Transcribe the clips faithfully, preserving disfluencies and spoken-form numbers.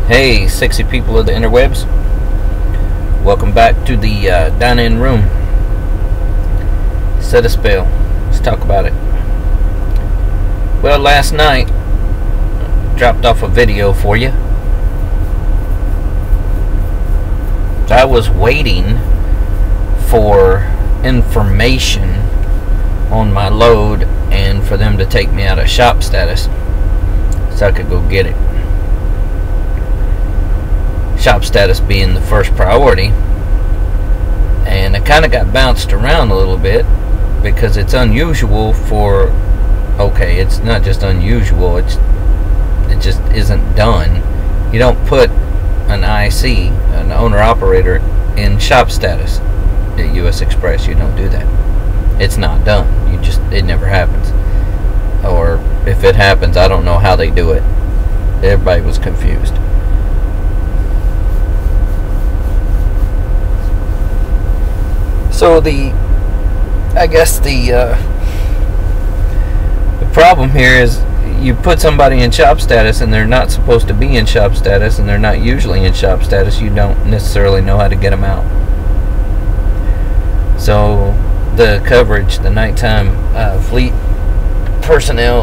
Hey, sexy people of the interwebs. Welcome back to the uh, dine-in room. Set a spell. Let's talk about it. Well, last night, dropped off a video for you. I was waiting for information on my load and for them to take me out of shop status so I could go get it. Shop status being the first priority, and I kind of got bounced around a little bit because it's unusual for okay it's not just unusual, it's it just isn't done. You don't put an I C, an owner operator, in shop status at U S Xpress. You don't do that. It's not done. You just it never happens, or if it happens, I don't know how they do it. Everybody was confused. So the, I guess the uh, the problem here is you put somebody in shop status and they're not supposed to be in shop status, and they're not usually in shop status. You don't necessarily know how to get them out. So the coverage, the nighttime uh, fleet personnel,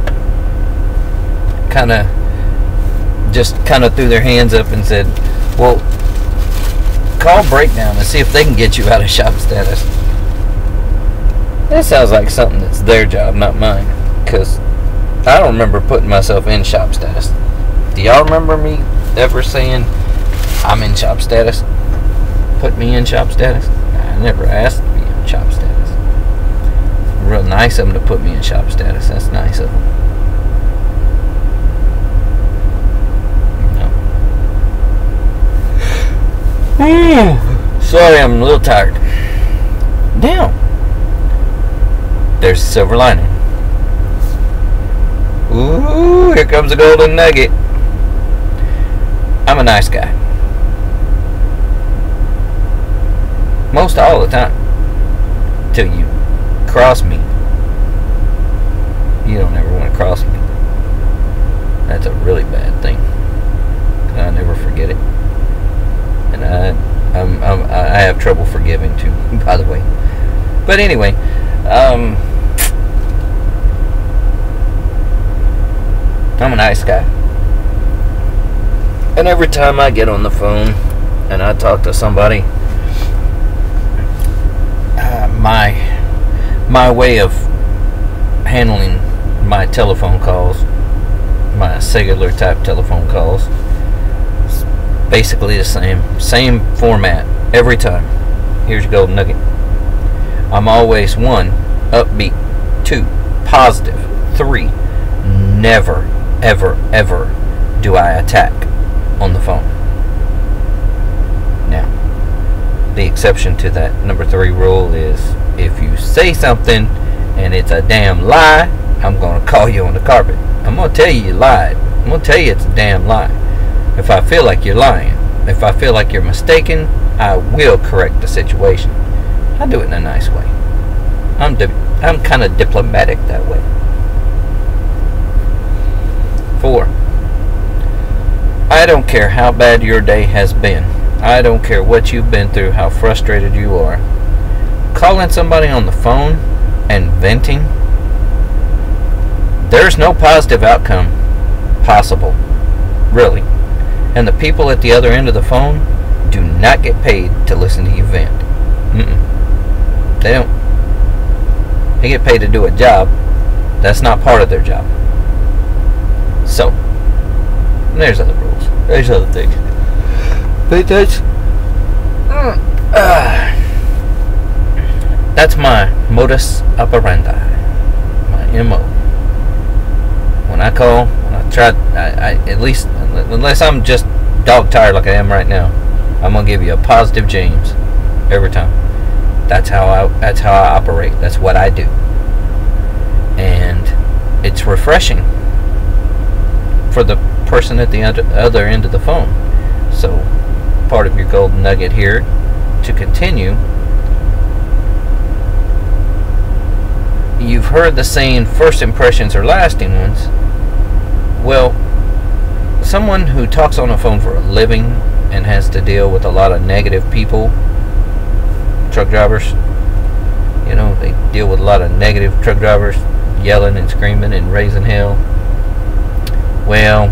kind of just kind of threw their hands up and said, "Well, call breakdown and see if they can get you out of shop status." That sounds like something that's their job, not mine, because I don't remember putting myself in shop status. Do y'all remember me ever saying I'm in shop status? Put me in shop status? I never asked to be in shop status. Real nice of them to put me in shop status. That's nice of them. Sorry, I'm a little tired. Now, there's a silver lining. Ooh, here comes a golden nugget. I'm a nice guy. Most all the time. Till you cross me. You don't ever want to cross me. That's a really bad thing. I never forget it. And I, I'm, I'm, I have trouble forgiving too, by the way. But anyway, um, I'm a nice guy. And every time I get on the phone and I talk to somebody, uh, my my way of handling my telephone calls, my cellular type telephone calls, basically the same same format every time. Here's your golden nugget. I'm always one, upbeat. Two, positive. Three, never ever ever do I attack on the phone. Now, the exception to that number three rule is if you say something and it's a damn lie, I'm gonna call you on the carpet. I'm gonna tell you you lied. I'm gonna tell you it's a damn lie. If I feel like you're lying, if I feel like you're mistaken, I will correct the situation. I do it in a nice way. I'm di I'm kind of diplomatic that way. Four, I don't care how bad your day has been. I don't care what you've been through, how frustrated you are. Calling somebody on the phone and venting, there's no positive outcome possible, really. And the people at the other end of the phone do not get paid to listen to you vent. Mm-mm. They don't. They get paid to do a job. That's not part of their job. So, there's other rules. There's other things. But that's, uh, that's my modus operandi. My M O. When I call, when I try, I, I at least, unless I'm just dog tired like I am right now, I'm gonna give you a positive James every time. That's how I. That's how I operate. That's what I do, and it's refreshing for the person at the other end of the phone. So, part of your golden nugget here to continue. You've heard the saying, "First impressions are lasting ones." Well, someone who talks on the phone for a living and has to deal with a lot of negative people, truck drivers, you know, they deal with a lot of negative truck drivers yelling and screaming and raising hell. Well,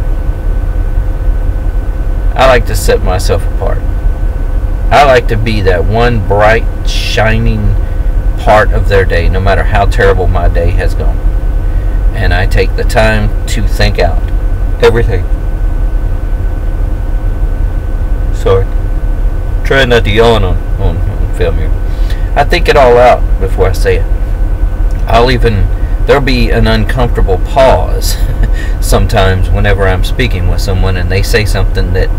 I like to set myself apart. I like to be that one bright, shining part of their day, no matter how terrible my day has gone. And I take the time to think out everything. Sorry. Try not to yawn on, on, on film here. I think it all out before I say it. I'll even, there'll be an uncomfortable pause sometimes whenever I'm speaking with someone and they say something that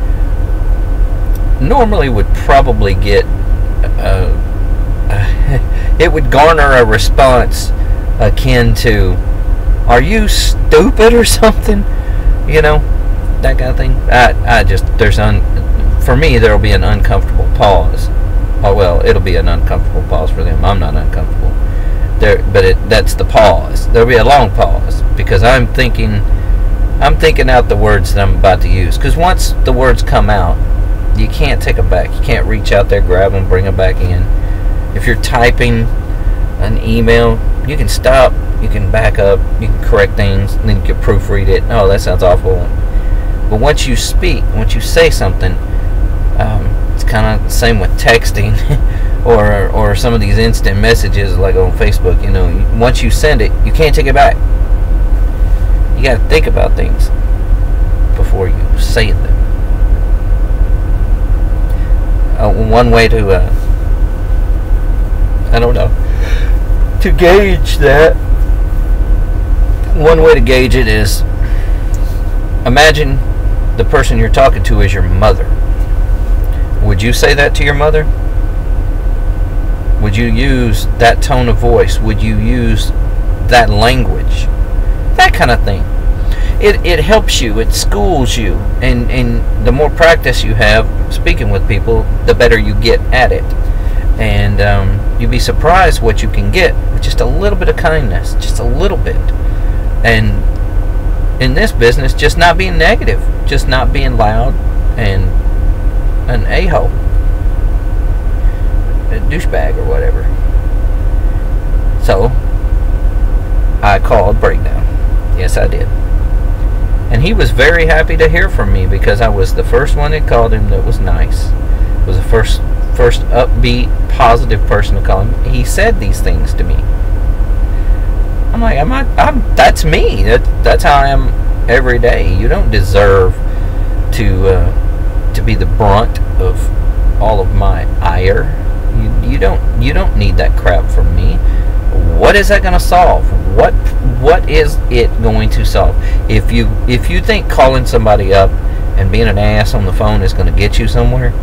normally would probably get, uh, uh, it would garner a response akin to, are you stupid or something? You know, that kind of thing. I, I just, there's un, for me, there'll be an uncomfortable pause. Oh, well, it'll be an uncomfortable pause for them. I'm not uncomfortable. There, but it, that's the pause. There'll be a long pause because I'm thinking, I'm thinking out the words that I'm about to use. Because once the words come out, you can't take them back. You can't reach out there, grab them, bring them back in. If you're typing an email, you can stop, you can back up, you can correct things, and then you can proofread it. Oh, that sounds awful. But once you speak, once you say something, um, it's kind of the same with texting or or some of these instant messages like on Facebook. You know, once you send it, you can't take it back. You got to think about things before you say them. Uh, one way to, uh, I don't know, to gauge that, one way to gauge it is, imagine the person you're talking to is your mother. Would you say that to your mother? Would you use that tone of voice? Would you use that language? That kind of thing. It it helps you. It schools you. And, and the more practice you have speaking with people, the better you get at it. And um, you'd be surprised what you can get with just a little bit of kindness. Just a little bit. And in this business, just not being negative. Just not being loud and an a-hole, a douchebag or whatever. So I called Breakdown. Yes, I did. And he was very happy to hear from me because I was the first one that called him that was nice. I was the first first upbeat, positive person to call him. He said these things to me. I'm like, I'm not, I'm, that's me. That, that's how I am every day. You don't deserve to uh, to be the brunt of all of my ire. You, you don't you don't need that crap from me. What is that going to solve? What what is it going to solve? If you if you think calling somebody up and being an ass on the phone is going to get you somewhere,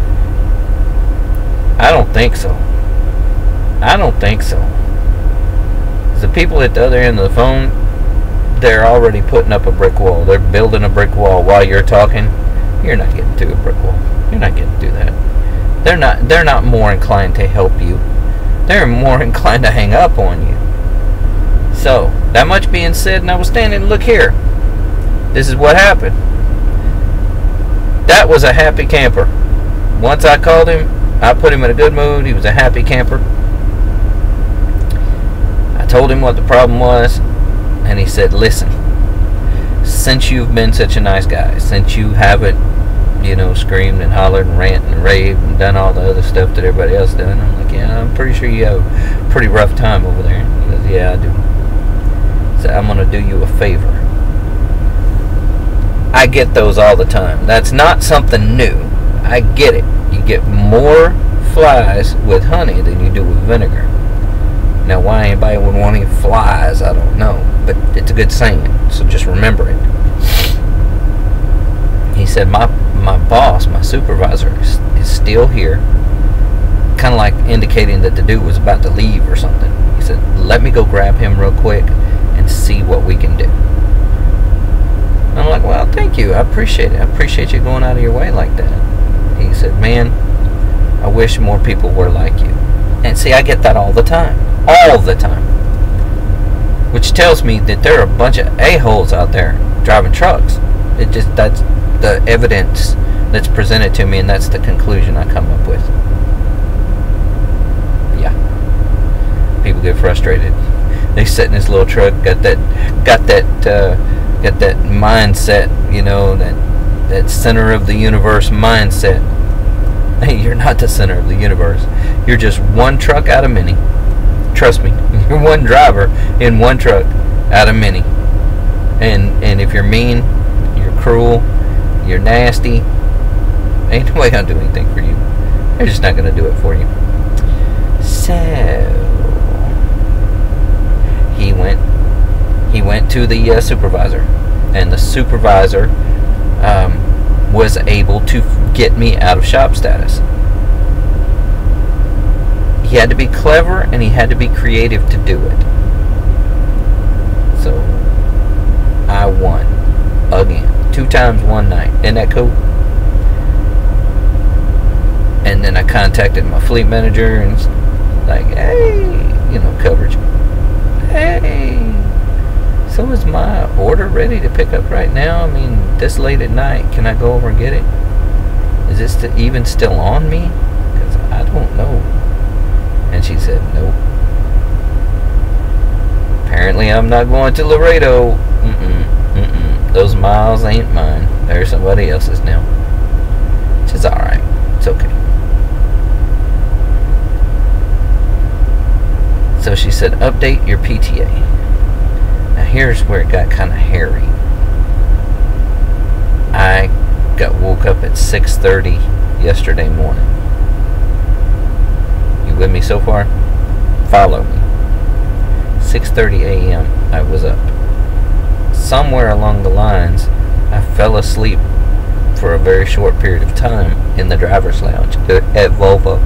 I don't think so. I don't think so. The people at the other end of the phone, they're already putting up a brick wall. They're building a brick wall while you're talking. You're not getting through a brick wall. You're not getting through that. They're not they're not more inclined to help you. They're more inclined to hang up on you. So, that much being said, and I was standing, look here. This is what happened. That was a happy camper. Once I called him, I put him in a good mood. He was a happy camper. I told him what the problem was, and he said, listen, since you've been such a nice guy, since you haven't, you know, screamed and hollered and ranted and raved and done all the other stuff that everybody else done, I'm like, yeah, I'm pretty sure you have a pretty rough time over there. He goes, yeah, I do. So I'm going to do you a favor. I get those all the time. That's not something new. I get it. You get more flies with honey than you do with vinegar. Now, why anybody would want any flies, I don't know. But it's a good saying, so just remember it. He said, my my boss, my supervisor, is, is still here. Kind of like indicating that the dude was about to leave or something. He said, let me go grab him real quick and see what we can do. And I'm like, well, thank you. I appreciate it. I appreciate you going out of your way like that. He said, man, I wish more people were like you. And see, I get that all the time. All the time. Which tells me that there are a bunch of a-holes out there driving trucks. It just, that's the evidence that's presented to me, and that's the conclusion I come up with. Yeah. People get frustrated. They sit in this little truck, got that, got that, uh, got that mindset, you know, that that center of the universe mindset. Hey, you're not the center of the universe. You're just one truck out of many. Trust me, you're one driver in one truck out of many. And and if you're mean, you're cruel, you're nasty, ain't nobody gonna do anything for you. They're just not gonna do it for you. So he went he went to the uh, supervisor, and the supervisor um, was able to get me out of shop status. He had to be clever, and he had to be creative to do it. So I won again, two times one night. Isn't that cool? And then I contacted my fleet manager and like, hey, you know, coverage. Hey, so is my order ready to pick up right now? I mean, this late at night, can I go over and get it? Is this st- even still on me? Because I don't know. And she said, nope. Apparently I'm not going to Laredo. Mm-mm, mm-mm. Those miles ain't mine. They're somebody else's now. Which is alright. It's okay. So she said, update your P T A. Now here's where it got kind of hairy. I got woke up at six thirty yesterday morning. You with me so far? Follow me. six thirty a m I was up. Somewhere along the lines, I fell asleep for a very short period of time in the driver's lounge at Volvo.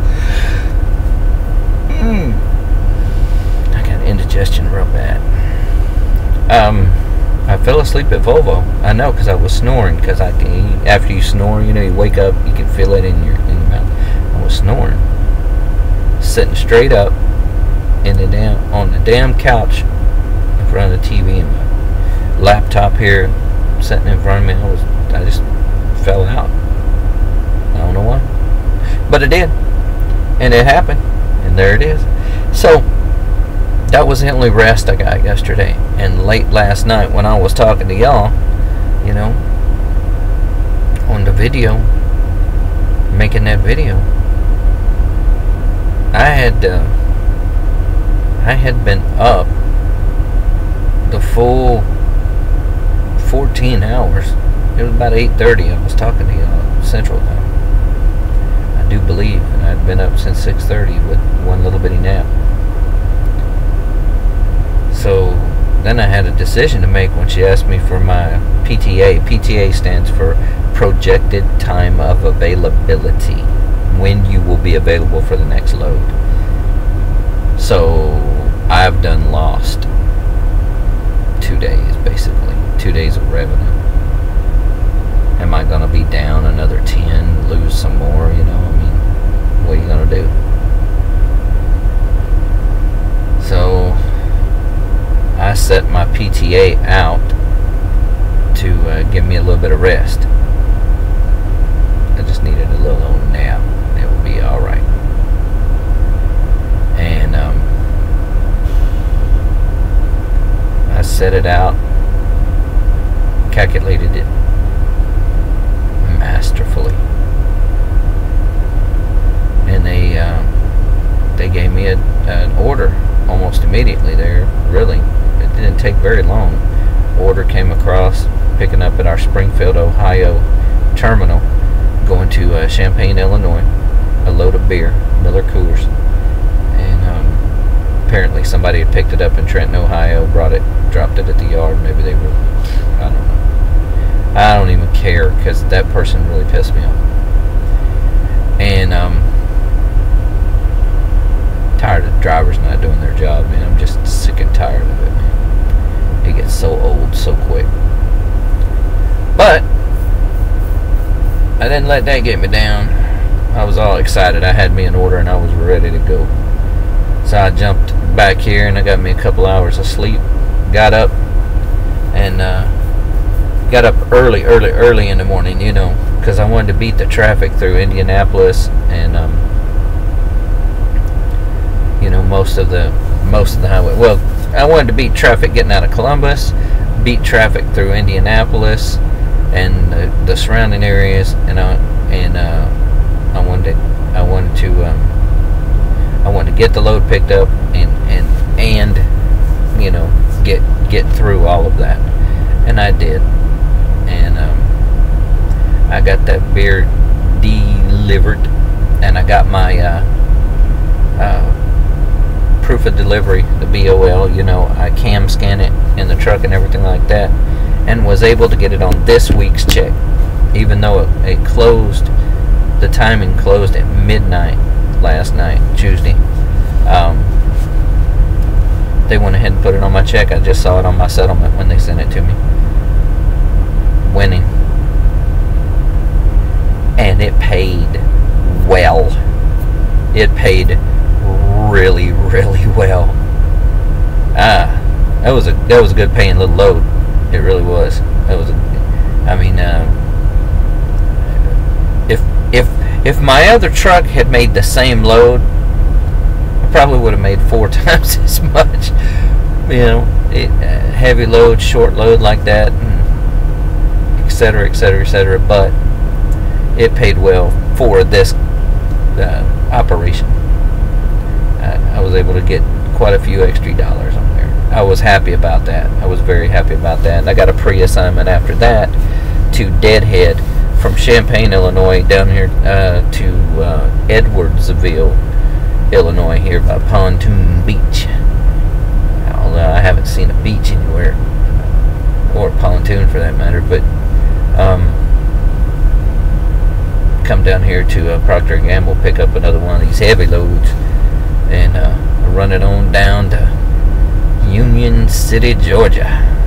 Mm. I got indigestion real bad. Um, I fell asleep at Volvo. I know, because I was snoring. Because I can, after you snore, you know, you wake up, you can feel it in your in your mouth. I was snoring, sitting straight up in the damn on the damn couch in front of the T V, and my laptop here sitting in front of me. I was, I just fell out. I don't know why, but it did, and it happened, and there it is. So that was the only rest I got yesterday. And late last night when I was talking to y'all, you know, on the video, making that video, I had uh, I had been up the full fourteen hours. It was about eight thirty. I was talking to y'all Central Time, I do believe, and I'd been up since six thirty with one little bitty nap. So then I had a decision to make when she asked me for my P T A. P T A stands for Projected Time of Availability, when you will be available for the next load. So I've done lost two days, basically. Two days of revenue. Am I going to be down another ten, lose some more, you know? I mean, what are you going to do? So I set my P T A out to uh, give me a little bit of rest. I just needed a little old nap. It will be alright. And um, I set it out, calculated it masterfully, and they uh, they gave me a, an order almost immediately there. Really, it didn't take very long. Order came across, picking up at our Springfield, Ohio terminal, going to uh, Champaign, Illinois, a load of beer, Miller Coolers. And um, apparently somebody had picked it up in Trenton, Ohio, brought it, dropped it at the yard. Maybe they were, I don't know. I don't even care, because that person really pissed me off. And um, tired of drivers not doing their job, man. I'm just sick and tired of it, man. It gets so old so quick. But I didn't let that get me down. I was all excited. I had me an order and I was ready to go. So I jumped back here and I got me a couple hours of sleep. Got up and uh, got up early, early, early in the morning, you know, because I wanted to beat the traffic through Indianapolis and, um, you know, most of the most of the highway. Well, I wanted to beat traffic getting out of Columbus, beat traffic through Indianapolis and the, the surrounding areas, and I and uh, I wanted to, I wanted to um, I wanted to get the load picked up and and and you know get get through all of that, and I did, and um, I got that beer delivered, and I got my uh, uh, proof of delivery, the B O L. You know, I cam scan it in the truck and everything like that, and was able to get it on this week's check, even though it, it closed. The timing closed at midnight last night, Tuesday. Um, they went ahead and put it on my check. I just saw it on my settlement when they sent it to me. Winning. And it paid well. It paid really, really well. Ah, that was a that was a good paying little load. It really was. That was a. I mean, uh, if if if my other truck had made the same load, I probably would have made four times as much. You know, it, uh, heavy load, short load like that, and et cetera, et cetera, et cetera. But it paid well for this uh, operation. Uh, I was able to get quite a few extra dollars on there. I was happy about that. I was very happy about that. And I got a pre-assignment after that to Deadhead from Champaign, Illinois, down here uh, to uh, Edwardsville, Illinois, here by Pontoon Beach. Although I haven't seen a beach anywhere, or a pontoon for that matter, but um, come down here to uh, Procter and Gamble, pick up another one of these heavy loads, and uh, run it on down to Union City, Georgia.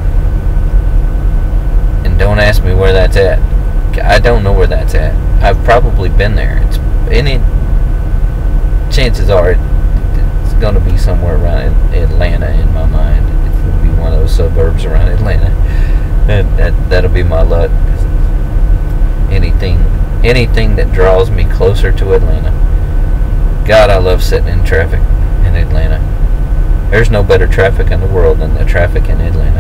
And don't ask me where that's at. I don't know where that's at. I've probably been there. It's any chances are it, it's going to be somewhere around Atlanta in my mind. It's going to be one of those suburbs around Atlanta. That, that that'll be my luck. Anything anything that draws me closer to Atlanta. God, I love sitting in traffic in Atlanta. There's no better traffic in the world than the traffic in Atlanta.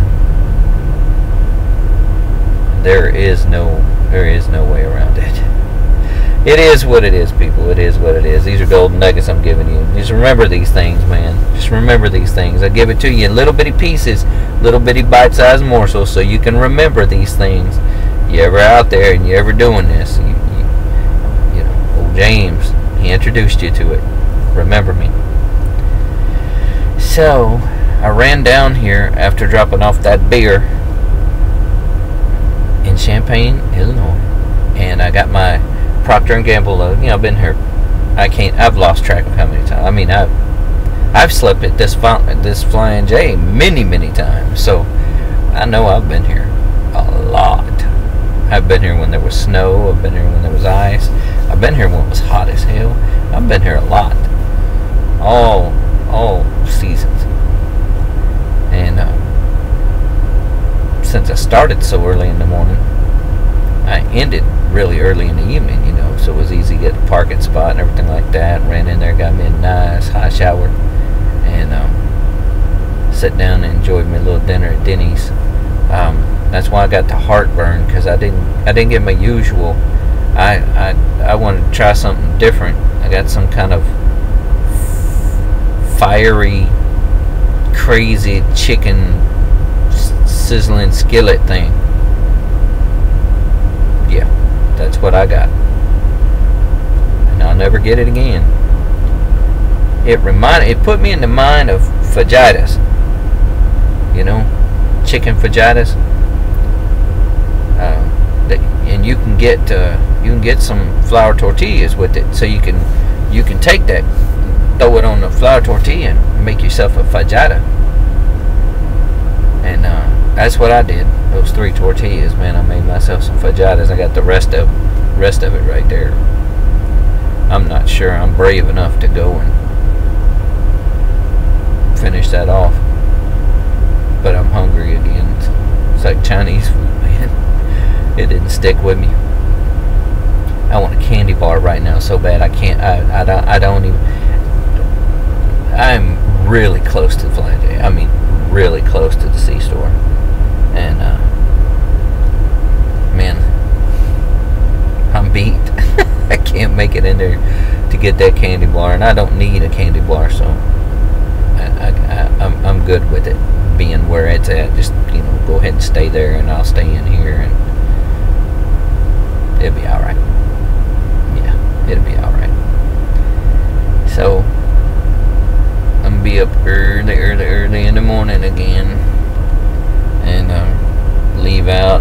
There is no, there is no way around it. It is what it is, people. It is what it is. These are golden nuggets I'm giving you. Just remember these things, man. Just remember these things. I give it to you in little bitty pieces, little bitty bite-sized morsels, so you can remember these things. You ever out there and you ever doing this, you, you, you know, old James, he introduced you to it. Remember me. So, I ran down here after dropping off that beer in Champaign, Illinois, and I got my Procter and Gamble load. You know, I've been here. I can't. I've lost track of how many times. I mean, I've I've slept at this this Flying J many, many times. So I know I've been here a lot. I've been here when there was snow. I've been here when there was ice. I've been here when it was hot as hell. I've been here a lot. All all seasons. And uh, since I started so early in the morning, I ended really early in the evening, you know, so it was easy to get a parking spot and everything like that. Ran in there, got me a nice hot shower, and um, sat down and enjoyed my little dinner at Denny's. Um, that's why I got the heartburn, because I didn't I didn't get my usual. I I I wanted to try something different. I got some kind of fiery, crazy chicken sizzling skillet thing. Yeah, that's what I got, and I'll never get it again. It reminded, it put me in the mind of fajitas. You know, chicken fajitas. Uh, that, and you can get uh, you can get some flour tortillas with it, so you can you can take that, throw it on the flour tortilla, and make yourself a fajita. And uh, that's what I did. Those three tortillas, man. I made myself some fajitas. I got the rest of rest of it right there. I'm not sure I'm brave enough to go and finish that off, but I'm hungry again. It's like Chinese food, man. didn't stick with me. I want a candy bar right now so bad. I can't. I, I don't. I don't even. I'm really close to the Fly J. I mean, really close to the C store. And uh, man, I'm beat. I can't make it in there to get that candy bar, and I don't need a candy bar, so I, I, I, I'm I'm good with it being where it's at. Just, you know, go ahead and stay there, and I'll stay in here, and it'll be all right. Yeah, it'll be all right. So I'm gonna be up early, early, early in the morning again, and uh, leave out.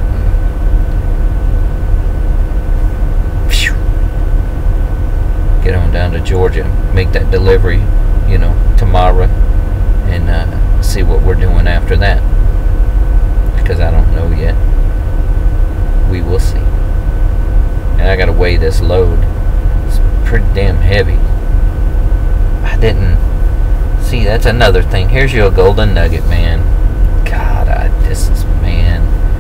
Phew, get on down to Georgia, make that delivery, you know, tomorrow, and uh, see what we're doing after that, because I don't know yet. We will see. And I gotta weigh this load. It's pretty damn heavy. I didn't see. That's another thing. Here's your golden nugget, man. God, I this is man.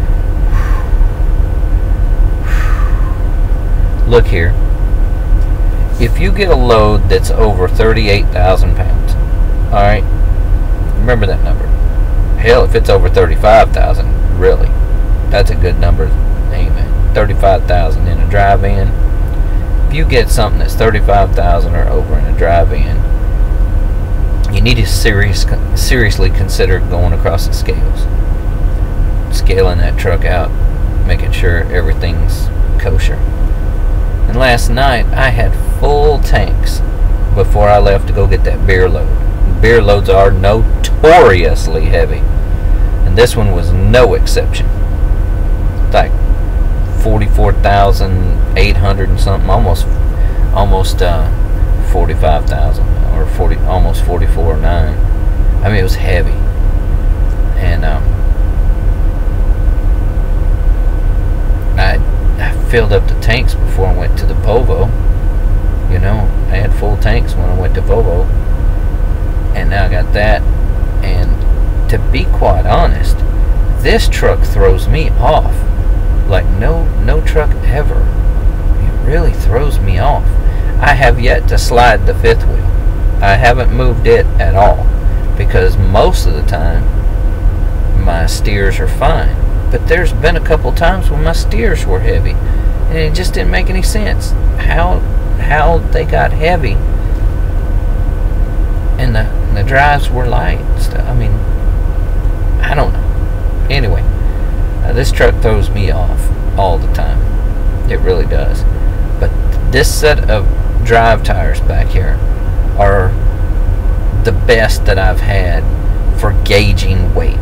Look here. If you get a load that's over thirty-eight thousand pounds, all right. Remember that number. Hell, if it's over thirty-five thousand, really, that's a good number. Amen. thirty-five thousand in a drive-in. If you get something that's thirty-five thousand or over in a drive-in, you need to serious, seriously consider going across the scales, scaling that truck out, making sure everything's kosher. And last night I had full tanks before I left to go get that beer load. Beer loads are notoriously heavy, and this one was no exception. Like forty-four thousand eight hundred and something, almost, almost uh, forty-five thousand, or forty, almost forty-four nine. I mean, it was heavy, and um, I I filled up the tanks before I went to the Volvo. You know, I had full tanks when I went to Volvo. And now I got that, and to be quite honest, this truck throws me off like no no truck ever. It really throws me off. I have yet to slide the fifth wheel. I haven't moved it at all, because most of the time my steers are fine. But there's been a couple times when my steers were heavy, and it just didn't make any sense how how they got heavy. And the, the drives were light and stuff. I mean, I don't know. Anyway, uh, this truck throws me off all the time. It really does. But this set of drive tires back here are the best that I've had for gauging weight.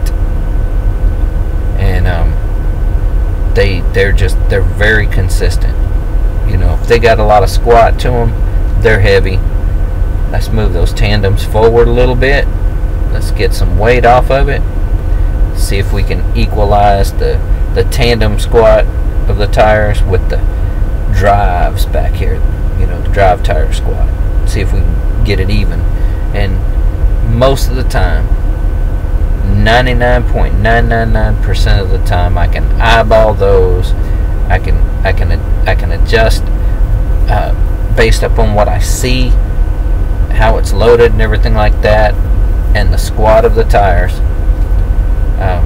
And um, they they're just they're very consistent. You know, if they got a lot of squat to them, they're heavy. Let's move those tandems forward a little bit. Let's get some weight off of it. See if we can equalize the, the tandem squat of the tires with the drives back here. You know, the drive tire squat. See if we can get it even. And most of the time, ninety-nine point nine nine nine percent of the time, I can eyeball those. I can I can I can adjust uh, based upon what I see, how it's loaded and everything like that, and the squat of the tires. Um,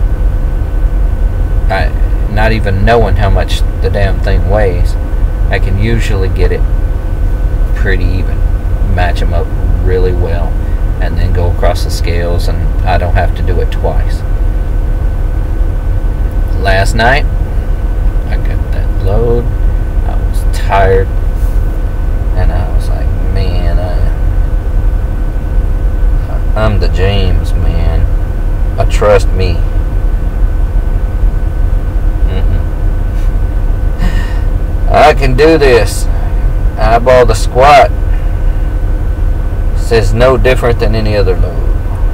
I, not even knowing how much the damn thing weighs, I can usually get it pretty even, match them up really well, and then go across the scales, and I don't have to do it twice. Last night I got that load. I was tired, and I was like, man, I I'm the James, man. Uh, trust me. Mm-mm. I can do this. Eyeball the squat. Says no different than any other load.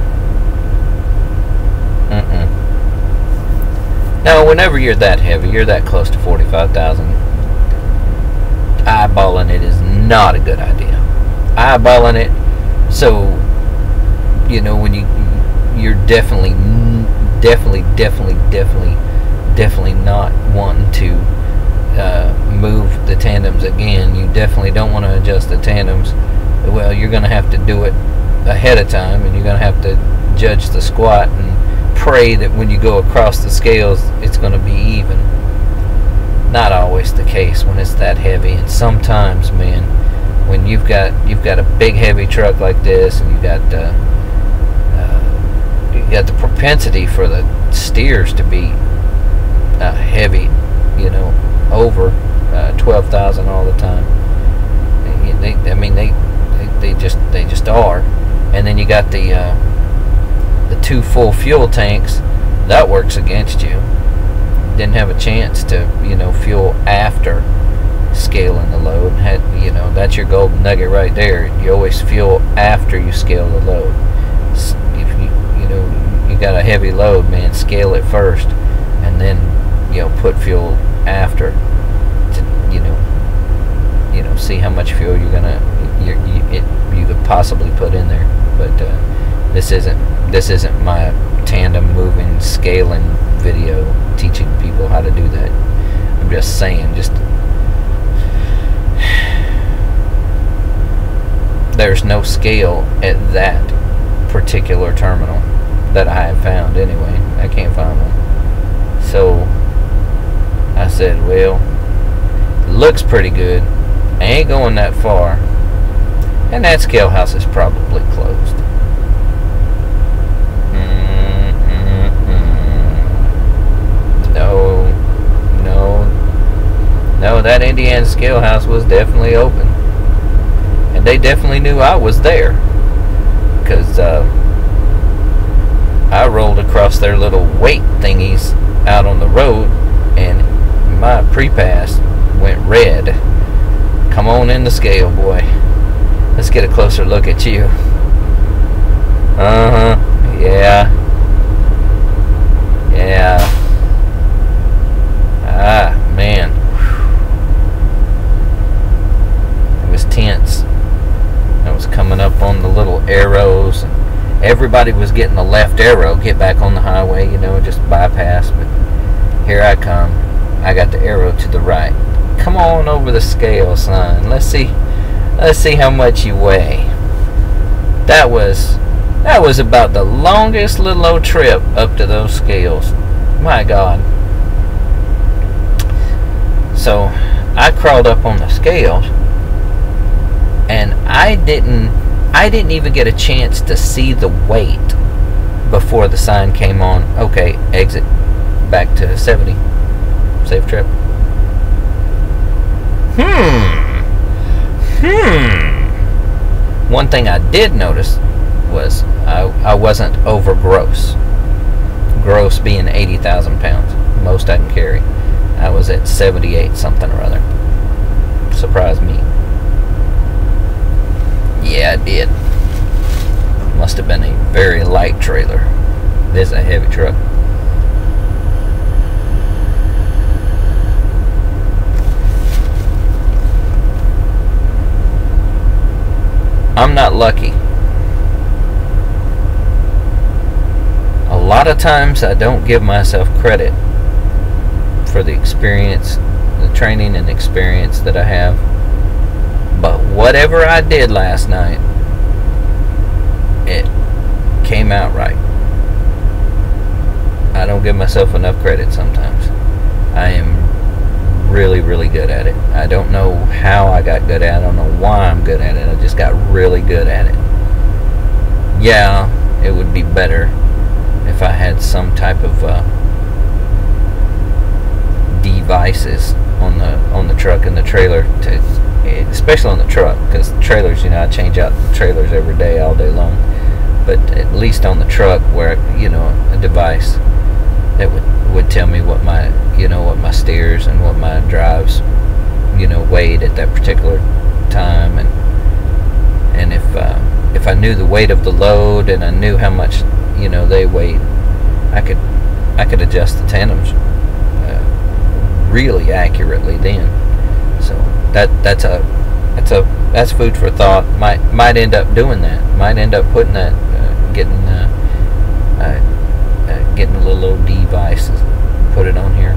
Mm-mm. Now, whenever you're that heavy, you're that close to forty-five thousand, eyeballing it is not a good idea. Eyeballing it, so you know, when you you're definitely definitely definitely definitely definitely not wanting to uh, move the tandems again. You definitely don't want to adjust the tandems. Well, you're going to have to do it ahead of time, and you're going to have to judge the squat and pray that when you go across the scales it's going to be even. Not always the case when it's that heavy, and sometimes, man, when you've got you've got a big heavy truck like this, and you got uh, uh, you got the propensity for the steers to be uh, heavy, you know, over uh, twelve thousand all the time. They, I mean, they, they they just they just are. And then you got the uh, the two full fuel tanks. That works against you. Didn't have a chance to, you know, fuel after scaling the load. Had, you know, that's your golden nugget right there. You always fuel after you scale the load. If you you know you got a heavy load, man, scale it first, and then, you know, put fuel after to, you know you know see how much fuel you're gonna you you, it, you could possibly put in there. But uh, this isn't this isn't my tandem moving scaling video teaching people how to do that. I'm just saying, just there's no scale at that particular terminal that I have found anyway. I can't find one. So I said, well, it looks pretty good. I ain't going that far. And that scale house is probably closed. No, no, no, that Indiana scale house was definitely open. And they definitely knew I was there. Because uh, I rolled across their little weight thingies out on the road, and my pre-pass went red. Come on in the scale, boy. Let's get a closer look at you. Uh-huh. Yeah. Yeah. Ah, man. It was tense. I was coming up on the little arrows. Everybody was getting the left arrow, get back on the highway, you know, just bypass. But here I come. I got the arrow to the right. Come on over the scale, son. Let's see. Let's see how much you weigh. That was that was about the longest little old trip up to those scales. My God. So I crawled up on the scales, and I didn't I didn't even get a chance to see the weight before the sign came on. Okay, exit back to seventy. Safe trip. Hmm. Hmm. One thing I did notice was I, I wasn't over gross. Gross being eighty thousand pounds. Most I can carry. I was at seventy-eight something or other. Surprised me. Yeah, I did. Must have been a very light trailer. This is a heavy truck. I'm not lucky. A lot of times I don't give myself credit for the experience, the training and experience that I have. But whatever I did last night, it came out right. I don't give myself enough credit sometimes. I am really, really good at it. I don't know how I got good at it. I don't know why I'm good at it. I just got really good at it. Yeah, it would be better if I had some type of uh, devices on the on the truck and the trailer, to, especially on the truck, because trailers, you know, I change out trailers every day, all day long. But at least on the truck, where, you know, a device that would would tell me what my, you know, what my steers and what my drives, you know, weighed at that particular time, and and if uh, if I knew the weight of the load and I knew how much, you know, they weighed, I could I could adjust the tandems uh, really accurately then. So that that's a that's a that's food for thought. Might might end up doing that. Might end up putting that, uh, getting uh, uh, uh, getting a little old device, put it on here.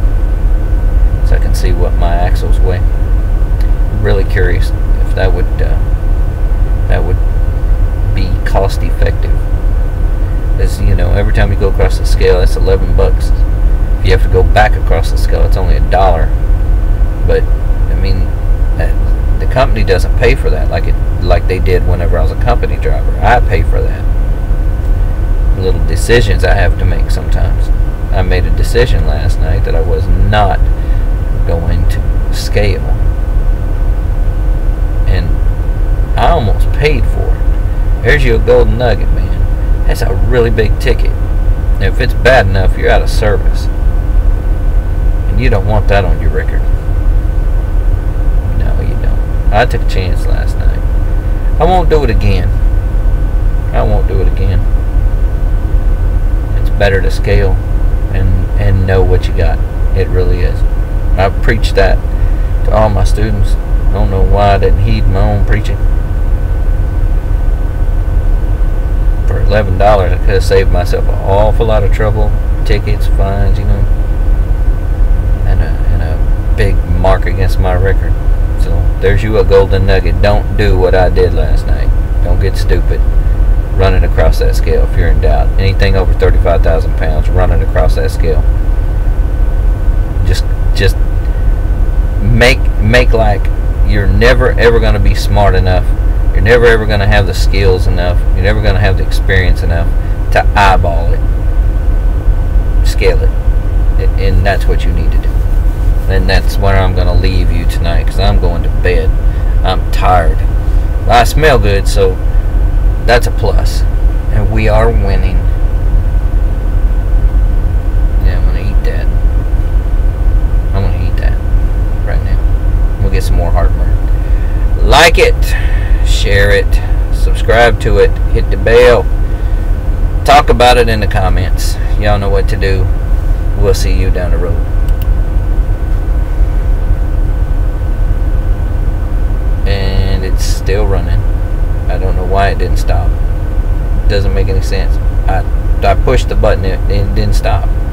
That would uh, that would be cost effective. As you know, every time you go across the scale, that's eleven bucks. If you have to go back across the scale, it's only a dollar. But I mean, uh, the company doesn't pay for that like it like they did whenever I was a company driver. I pay for that. Little decisions I have to make sometimes. I made a decision last night that I was not going to scale, and I almost paid for it. There's your golden nugget, man. That's a really big ticket. And if it's bad enough, you're out of service, and you don't want that on your record. No, you don't. I took a chance last night. I won't do it again. I won't do it again. It's better to scale and and know what you got. It really is. I preach that to all my students. I don't know why I didn't heed my own preaching. For eleven dollars, I could have saved myself an awful lot of trouble, tickets, fines, you know, and a, and a big mark against my record. So there's you a golden nugget. Don't do what I did last night. Don't get stupid running across that scale if you're in doubt. Anything over thirty-five thousand pounds, running across that scale. Just, just make make like you're never ever going to be smart enough. You're never ever going to have the skills enough. You're never going to have the experience enough to eyeball it, scale it, and that's what you need to do. And that's where I'm going to leave you tonight, because I'm going to bed. I'm tired. I smell good, so that's a plus. And we are winning. Yeah, I'm going to eat that. I'm going to eat that right now. We'll get some more heartburn. Like it, share it, subscribe to it, hit the bell, talk about it in the comments. Y'all know what to do. We'll see you down the road. And it's still running. I don't know why it didn't stop. It doesn't make any sense. I I pushed the button, it, it didn't stop.